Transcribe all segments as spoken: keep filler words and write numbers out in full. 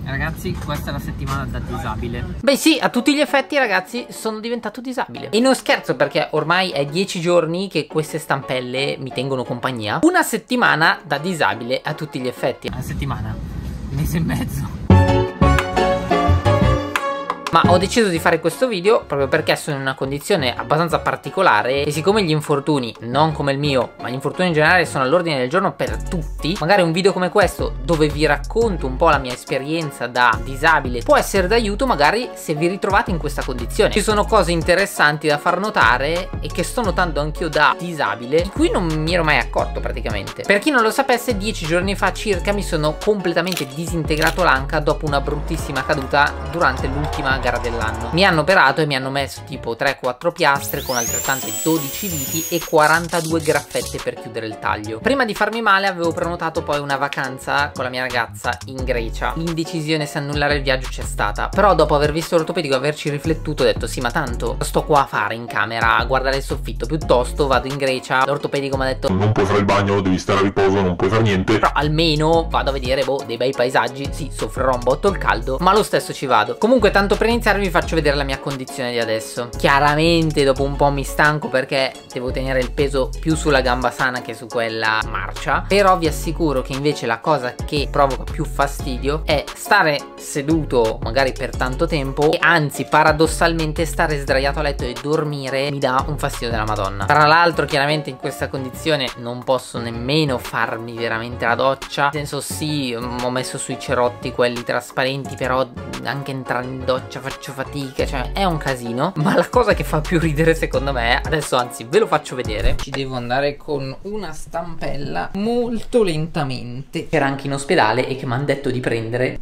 Ragazzi, questa è la settimana da disabile. Beh sì, a tutti gli effetti ragazzi sono diventato disabile. E non scherzo, perché ormai è dieci giorni che queste stampelle mi tengono compagnia. Una settimana da disabile a tutti gli effetti. Una settimana, un mese e mezzo. Ma ho deciso di fare questo video proprio perché sono in una condizione abbastanza particolare e siccome gli infortuni, non come il mio, ma gli infortuni in generale sono all'ordine del giorno per tutti, magari un video come questo dove vi racconto un po' la mia esperienza da disabile può essere d'aiuto magari se vi ritrovate in questa condizione. Ci sono cose interessanti da far notare e che sto notando anch'io da disabile, di cui non mi ero mai accorto praticamente. Per chi non lo sapesse, dieci giorni fa circa mi sono completamente disintegrato l'anca dopo una bruttissima caduta durante l'ultima gara dell'anno. Mi hanno operato e mi hanno messo tipo tre quattro piastre con altrettante dodici viti e quarantadue graffette per chiudere il taglio. Prima di farmi male avevo prenotato poi una vacanza con la mia ragazza in Grecia. L'indecisione se annullare il viaggio c'è stata, però dopo aver visto l'ortopedico e averci riflettuto ho detto sì, ma tanto sto qua a fare in camera a guardare il soffitto, piuttosto vado in Grecia. L'ortopedico mi ha detto non puoi fare il bagno, devi stare a riposo, non puoi fare niente, però almeno vado a vedere boh dei bei paesaggi. Sì, soffrirò un botto il caldo, ma lo stesso ci vado. Comunque tanto per iniziare vi faccio vedere la mia condizione di adesso. Chiaramente dopo un po' mi stanco perché devo tenere il peso più sulla gamba sana che su quella marcia, però vi assicuro che invece la cosa che provoca più fastidio è stare seduto magari per tanto tempo e anzi paradossalmente stare sdraiato a letto e dormire mi dà un fastidio della Madonna. Tra l'altro chiaramente in questa condizione non posso nemmeno farmi veramente la doccia, nel senso sì ho messo sui cerotti quelli trasparenti, però anche entrare in doccia faccio fatica, cioè è un casino. Ma la cosa che fa più ridere secondo me, adesso anzi ve lo faccio vedere, ci devo andare con una stampella molto lentamente, che era anche in ospedale e che mi hanno detto di prendere.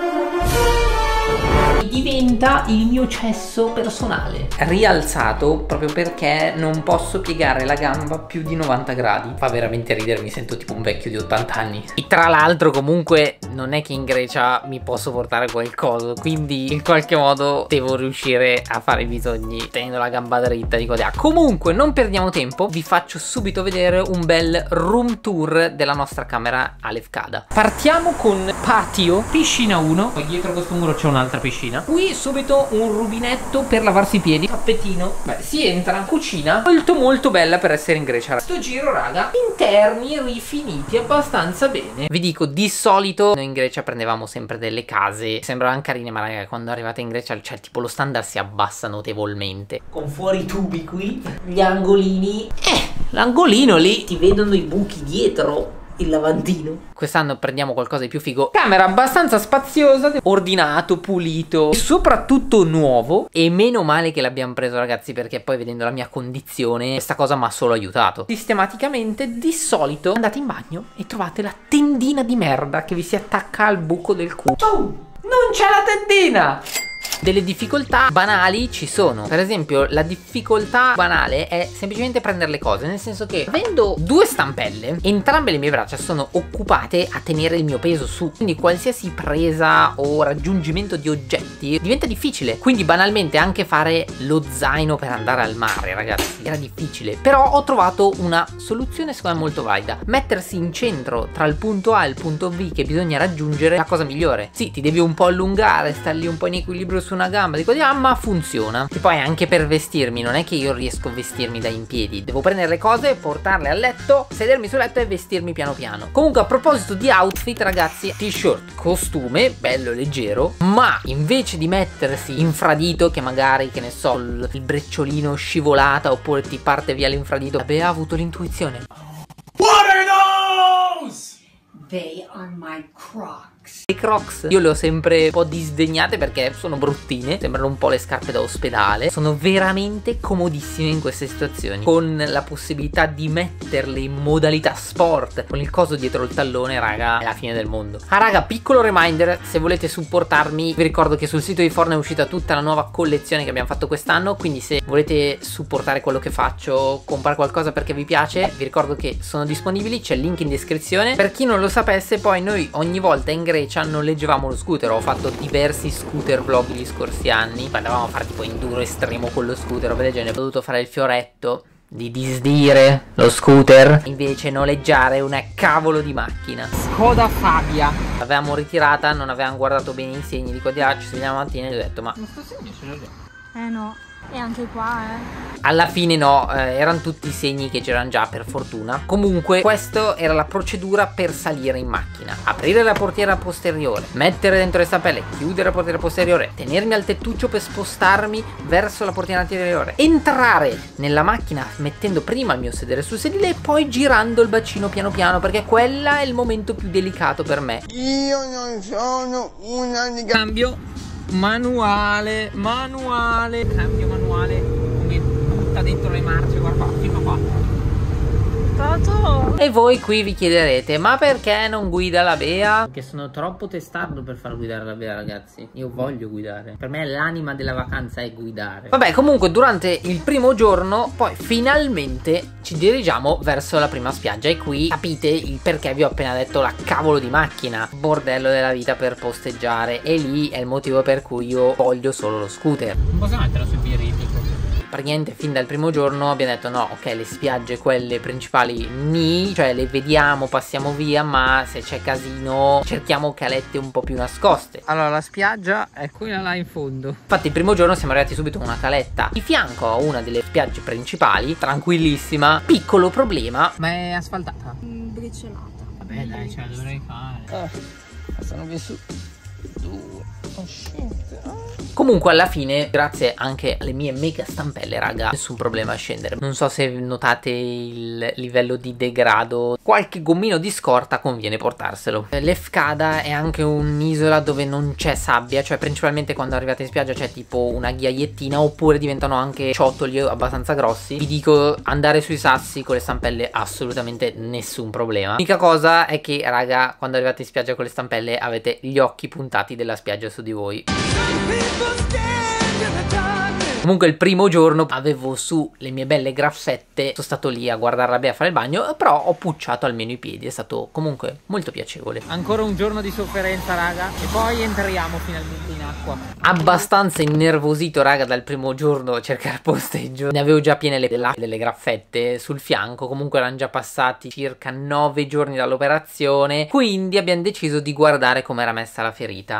Diventa il mio cesso personale, rialzato proprio perché non posso piegare la gamba più di novanta gradi. Fa veramente ridere, mi sento tipo un vecchio di ottanta anni. E tra l'altro comunque non è che in Grecia mi posso portare qualcosa, quindi in qualche modo devo riuscire a fare i bisogni tenendo la gamba dritta di qua di là. Comunque non perdiamo tempo, vi faccio subito vedere un bel room tour della nostra camera a Lefkada. Partiamo con patio, piscina uno, poi dietro questo muro c'è un'altra piscina. Qui subito un rubinetto per lavarsi i piedi, tappetino. Beh, si entra, cucina molto molto bella per essere in Grecia. Sto giro raga, interni rifiniti abbastanza bene. Vi dico, di solito noi in Grecia prendevamo sempre delle case, sembravano carine, ma raga quando arrivate in Grecia cioè tipo lo standard si abbassa notevolmente. Con fuori i tubi qui, gli angolini, eh, l'angolino lì, ti vedono i buchi dietro, il lavandino. Quest'anno prendiamo qualcosa di più figo. Camera abbastanza spaziosa, ordinato, pulito e soprattutto nuovo. E meno male che l'abbiamo preso ragazzi, perché poi vedendo la mia condizione questa cosa mi ha solo aiutato. Sistematicamente di solito andate in bagno e trovate la tendina di merda che vi si attacca al buco del culo. Oh, non c'è la tendina! Delle difficoltà banali ci sono. Per esempio la difficoltà banale è semplicemente prendere le cose, nel senso che avendo due stampelle entrambe le mie braccia sono occupate a tenere il mio peso su, quindi qualsiasi presa o raggiungimento di oggetti diventa difficile. Quindi banalmente anche fare lo zaino per andare al mare ragazzi era difficile, però ho trovato una soluzione secondo me molto valida: mettersi in centro tra il punto A e il punto B che bisogna raggiungere. La cosa migliore, sì, ti devi un po' allungare, star lì un po' in equilibrio su una gamba di qua di là, ma funziona. E poi anche per vestirmi non è che io riesco a vestirmi da in piedi, devo prendere le cose, portarle a letto, sedermi sul letto e vestirmi piano piano. Comunque a proposito di outfit ragazzi, t-shirt, costume, bello leggero, ma invece di mettersi infradito che magari che ne so il, il brecciolino scivolata oppure ti parte via l'infradito, aveva avuto l'intuizione. What are those? They are my Crocs. Le Crocs io le ho sempre un po' disdegnate perché sono bruttine, sembrano un po' le scarpe da ospedale. Sono veramente comodissime in queste situazioni, con la possibilità di metterle in modalità sport con il coso dietro il tallone, raga, è la fine del mondo. Ah raga, piccolo reminder, se volete supportarmi vi ricordo che sul sito di Forno è uscita tutta la nuova collezione che abbiamo fatto quest'anno, quindi se volete supportare quello che faccio, comprare qualcosa perché vi piace, vi ricordo che sono disponibili, c'è il link in descrizione. Per chi non lo sapesse, poi noi ogni volta in Grecia noleggiavamo lo scooter. Ho fatto diversi scooter vlog gli scorsi anni, andavamo a fare tipo enduro estremo con lo scooter o del genere. Ho dovuto fare il fioretto di disdire lo scooter, invece noleggiare una cavolo di macchina Skoda Fabia. L'avevamo ritirata, non avevamo guardato bene i segni di qua di là, ci svegliamo la mattina e gli ho detto ma Ma sto segno ce l'ho già. Eh no, e anche qua eh alla fine no, eh, erano tutti i segni che c'erano già, per fortuna. Comunque questa era la procedura per salire in macchina: aprire la portiera posteriore, mettere dentro le stampelle, chiudere la portiera posteriore, tenermi al tettuccio per spostarmi verso la portiera anteriore, entrare nella macchina mettendo prima il mio sedere sul sedile e poi girando il bacino piano piano, perché quella è il momento più delicato per me. Io non sono una di cambio manuale, manuale, cambio manuale, come butta dentro le marce, guarda qua, fino qua. E voi qui vi chiederete: ma perché non guida la Bea? Perché sono troppo testardo per far guidare la Bea, ragazzi. Io voglio guidare. Per me l'anima della vacanza è guidare. Vabbè, comunque durante il primo giorno poi finalmente ci dirigiamo verso la prima spiaggia. E qui capite il perché vi ho appena detto la cavolo di macchina. Bordello della vita per posteggiare. E lì è il motivo per cui io voglio solo lo scooter. Non posso metterla sul birritico. Praticamente fin dal primo giorno abbiamo detto no, ok, le spiagge quelle principali ni, cioè le vediamo, passiamo via, ma se c'è casino cerchiamo calette un po' più nascoste. Allora la spiaggia è quella là in fondo. Infatti il primo giorno siamo arrivati subito con una caletta di fianco a una delle spiagge principali, tranquillissima. Piccolo problema, ma è asfaltata. mm, briciolata. Vabbè dai, ce la dovrei fare. Eh, sono messo due. Oh shit. Comunque alla fine, grazie anche alle mie mega stampelle, raga, nessun problema a scendere. Non so se notate il livello di degrado. Qualche gommino di scorta conviene portarselo. Lefkada è anche un'isola dove non c'è sabbia, cioè principalmente quando arrivate in spiaggia c'è tipo una ghiaiettina, oppure diventano anche ciottoli abbastanza grossi. Vi dico, andare sui sassi con le stampelle assolutamente nessun problema. L'unica cosa è che, raga, quando arrivate in spiaggia con le stampelle avete gli occhi puntati della spiaggia su di voi. Comunque il primo giorno avevo su le mie belle graffette, sono stato lì a guardare la Bea fare il bagno, però ho pucciato almeno i piedi, è stato comunque molto piacevole. Ancora un giorno di sofferenza, raga, e poi entriamo finalmente in acqua. Abbastanza innervosito, raga, dal primo giorno a cercare posteggio. Ne avevo già piene le delle graffette sul fianco, comunque erano già passati circa nove giorni dall'operazione, quindi abbiamo deciso di guardare come era messa la ferita.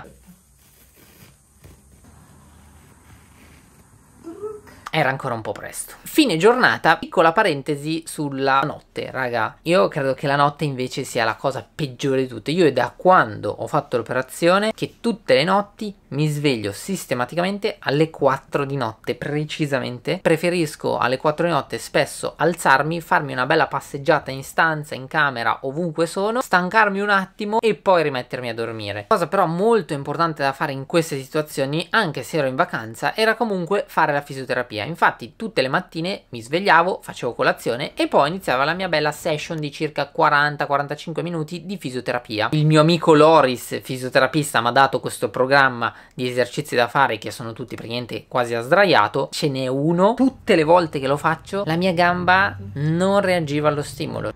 Era ancora un po' presto. Fine giornata, piccola parentesi sulla notte, raga. Io credo che la notte invece sia la cosa peggiore di tutte. Io è da quando ho fatto l'operazione che tutte le notti mi sveglio sistematicamente alle quattro di notte, precisamente. Preferisco alle quattro di notte spesso alzarmi, farmi una bella passeggiata in stanza, in camera, ovunque sono, stancarmi un attimo e poi rimettermi a dormire. Cosa però molto importante da fare in queste situazioni, anche se ero in vacanza, era comunque fare la fisioterapia. Infatti tutte le mattine mi svegliavo, facevo colazione e poi iniziava la mia bella session di circa quaranta quarantacinque minuti di fisioterapia. Il mio amico Loris, fisioterapista, mi ha dato questo programma di esercizi da fare che sono tutti praticamente quasi a sdraiato. Ce n'è uno, tutte le volte che lo faccio la mia gamba non reagiva allo stimolo.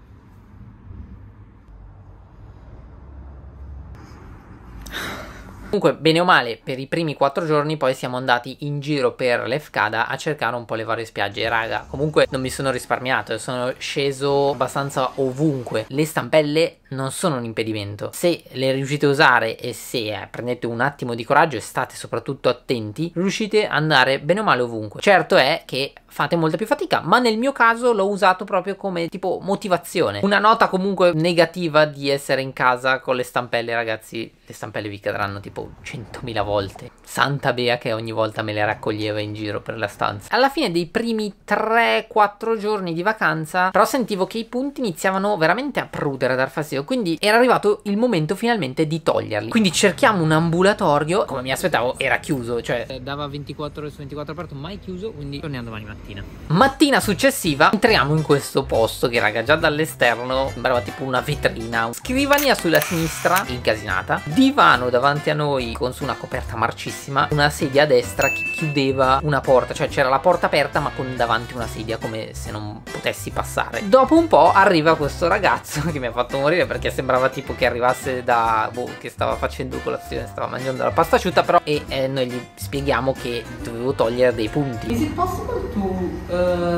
Comunque, bene o male, per i primi quattro giorni poi siamo andati in giro per Lefkada a cercare un po' le varie spiagge. Raga, comunque non mi sono risparmiato, sono sceso abbastanza ovunque. Le stampelle non sono un impedimento. Se le riuscite a usare e se eh, prendete un attimo di coraggio e state soprattutto attenti, riuscite ad andare bene o male ovunque. Certo è che fate molta più fatica, ma nel mio caso l'ho usato proprio come tipo motivazione. Una nota comunque negativa di essere in casa con le stampelle, ragazzi, le stampelle vi cadranno tipo centomila volte. Santa Bea che ogni volta me le raccoglieva in giro per la stanza. Alla fine dei primi tre quattro giorni di vacanza però sentivo che i punti iniziavano veramente a prudere, a dar fastidio, quindi era arrivato il momento finalmente di toglierli. Quindi cerchiamo un ambulatorio. Come mi aspettavo era chiuso, cioè dava ventiquattro ore su ventiquattro aperto, mai chiuso, quindi torniamo domani mattina. Mattina successiva entriamo in questo posto che, raga, già dall'esterno sembrava tipo una vetrina. Scrivania sulla sinistra incasinata, divano davanti a noi con su una coperta marcissima, una sedia a destra che chiudeva una porta, cioè c'era la porta aperta ma con davanti una sedia come se non potessi passare. Dopo un po' arriva questo ragazzo che mi ha fatto morire perché sembrava tipo che arrivasse da boh, che stava facendo colazione, stava mangiando la pasta asciutta, però e eh, noi gli spieghiamo che dovevo togliere dei punti. Is it possible to uh,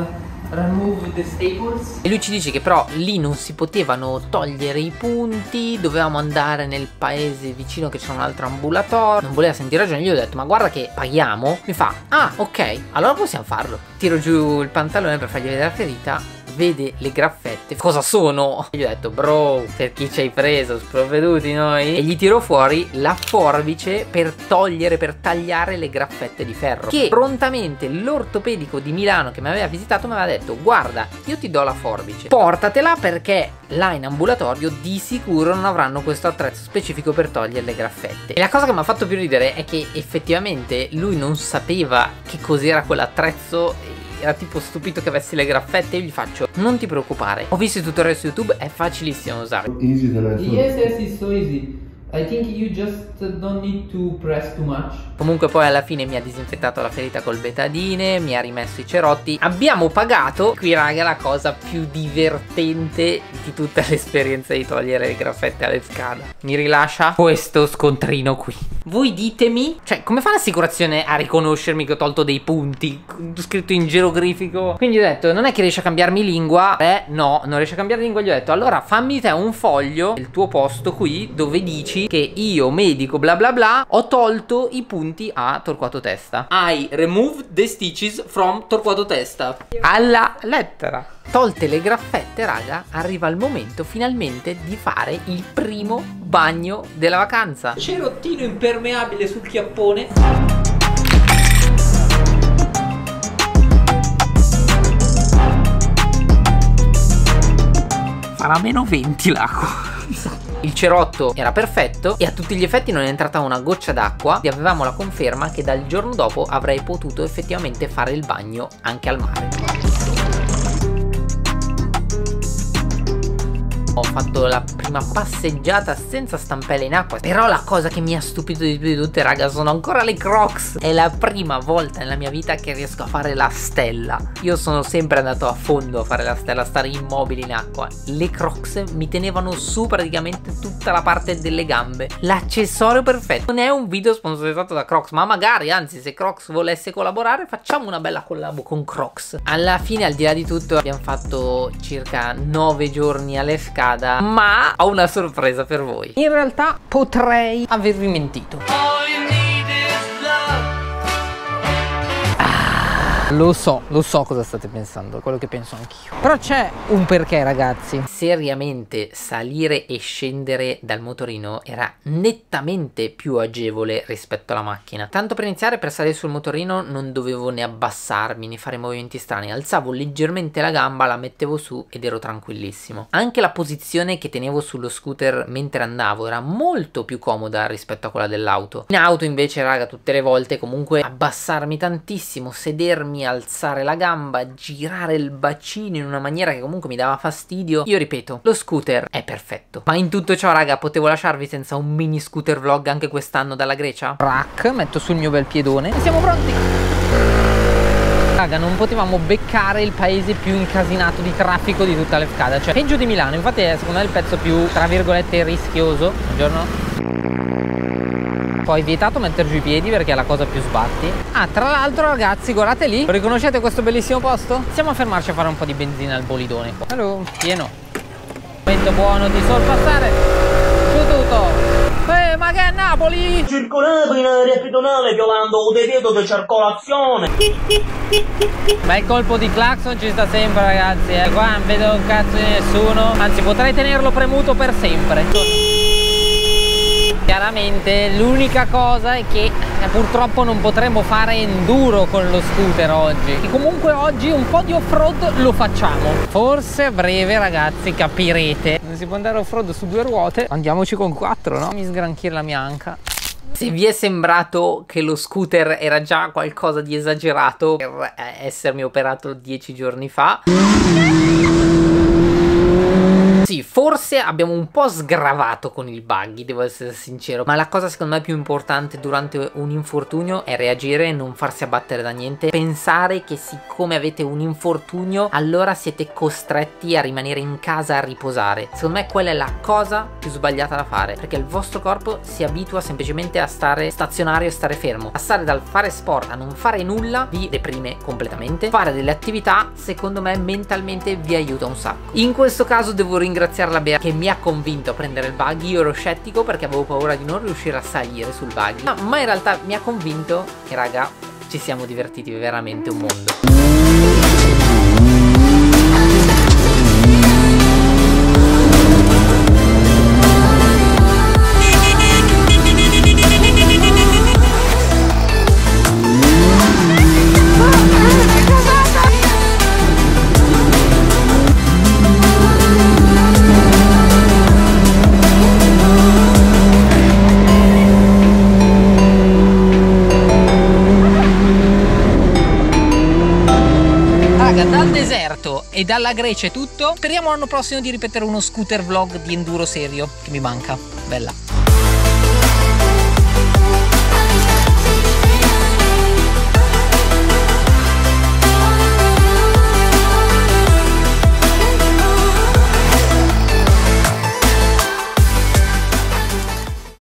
remove the staples. E lui ci dice che però lì non si potevano togliere i punti, dovevamo andare nel paese vicino che c'è un altro ambulatorio. Non voleva sentire ragione, gli ho detto ma guarda che paghiamo. Mi fa ah ok, allora possiamo farlo. Tiro giù il pantalone per fargli vedere la ferita. Vede le graffette, cosa sono? E gli ho detto bro, per chi ci hai preso, sprovveduti noi. E gli tiro fuori la forbice per togliere, per tagliare le graffette di ferro, che prontamente l'ortopedico di Milano che mi aveva visitato mi aveva detto guarda, io ti do la forbice, portatela perché là in ambulatorio di sicuro non avranno questo attrezzo specifico per togliere le graffette. E la cosa che mi ha fatto più ridere è che effettivamente lui non sapeva che cos'era quell'attrezzo, era tipo stupito che avessi le graffette. Io gli faccio non ti preoccupare, ho visto i tutorial su YouTube, è facilissimo da usare. Easy than I thought. Yes, yes, it's so easy. I think you just don't need to press too much. Comunque poi alla fine mi ha disinfettato la ferita col betadine, mi ha rimesso i cerotti. Abbiamo pagato. Qui raga la cosa più divertente di tutta l'esperienza di togliere le graffette alle scada. Mi rilascia questo scontrino qui. Voi ditemi, cioè come fa l'assicurazione a riconoscermi che ho tolto dei punti scritto in geroglifico? Quindi ho detto non è che riesci a cambiarmi lingua. Eh no, non riesci a cambiare lingua. Gli ho detto allora fammi te un foglio, il tuo posto qui, dove dici che io medico bla bla bla ho tolto i punti a Torquato Testa. I removed the stitches from Torquato Testa. Alla lettera. Tolte le graffette raga, arriva il momento finalmente di fare il primo bagno della vacanza. Cerottino impermeabile sul chiappone. Farà meno venti l'acqua. Il cerotto era perfetto e a tutti gli effetti non è entrata una goccia d'acqua. E avevamo la conferma che dal giorno dopo avrei potuto effettivamente fare il bagno anche al mare. Ho fatto la prima passeggiata senza stampelle in acqua. Però la cosa che mi ha stupito di più di tutte raga sono ancora le Crocs. È la prima volta nella mia vita che riesco a fare la stella. Io sono sempre andato a fondo a fare la stella, a stare immobile in acqua. Le Crocs mi tenevano su praticamente tutta la parte delle gambe. L'accessorio perfetto. Non è un video sponsorizzato da Crocs, ma magari, anzi, se Crocs volesse collaborare facciamo una bella collabo con Crocs. Alla fine, al di là di tutto, abbiamo fatto circa nove giorni alle scale. Ma ho una sorpresa per voi. In realtà potrei avervi mentito. Lo so, lo so cosa state pensando, quello che penso anch'io. Però c'è un perché ragazzi. Seriamente salire e scendere dal motorino era nettamente più agevole rispetto alla macchina. Tanto per iniziare, per salire sul motorino non dovevo né abbassarmi né fare movimenti strani. Alzavo leggermente la gamba, la mettevo su ed ero tranquillissimo. Anche la posizione che tenevo sullo scooter mentre andavo era molto più comoda rispetto a quella dell'auto. In auto invece raga tutte le volte comunque abbassarmi tantissimo, sedermi, alzare la gamba, girare il bacino in una maniera che comunque mi dava fastidio. Io ripeto, lo scooter è perfetto. Ma in tutto ciò raga potevo lasciarvi senza un mini scooter vlog anche quest'anno dalla Grecia? Rack, metto sul mio bel piedone e siamo pronti. Raga, non potevamo beccare il paese più incasinato di traffico di tutta l'Efcada, cioè peggio di Milano. Infatti è secondo me il pezzo più tra virgolette rischioso. Buongiorno. Poi vietato mettere giù i piedi perché è la cosa più sbatti. Ah, tra l'altro ragazzi, guardate lì, riconoscete questo bellissimo posto? Stiamo a fermarci a fare un po' di benzina al bolidone. Allora, pieno. Momento buono di sorpassare. Su tutto. Eh, ma che è Napoli? Circolate in area pedonale violando un divieto di circolazione. Bel colpo di clacson ci sta sempre ragazzi, eh. Qua non vedo un cazzo di nessuno. Anzi, potrei tenerlo premuto per sempre. Chiaramente l'unica cosa è che eh, purtroppo non potremo fare enduro con lo scooter oggi. E comunque oggi un po' di off-road lo facciamo. Forse a breve ragazzi capirete. Non si può andare off-road su due ruote. Andiamoci con quattro, no? Mi sgranchire la mia anca. Se vi è sembrato che lo scooter era già qualcosa di esagerato per essermi operato dieci giorni fa, Sì, forse abbiamo un po' sgravato con il buggy, devo essere sincero, ma la cosa secondo me più importante durante un infortunio è reagire e non farsi abbattere da niente. Pensare che siccome avete un infortunio allora siete costretti a rimanere in casa a riposare. Secondo me quella è la cosa più sbagliata da fare, perché il vostro corpo si abitua semplicemente a stare stazionario e stare fermo. Passare dal fare sport a non fare nulla vi deprime completamente. Fare delle attività secondo me mentalmente vi aiuta un sacco. In questo caso devo ringraziare la Bea che mi ha convinto a prendere il buggy. Io ero scettico perché avevo paura di non riuscire a salire sul buggy, ma, ma in realtà mi ha convinto e raga, ci siamo divertiti veramente un mondo. Dal deserto e dalla Grecia è tutto. Speriamo l'anno prossimo di ripetere uno scooter vlog di enduro serio che mi manca. Bella.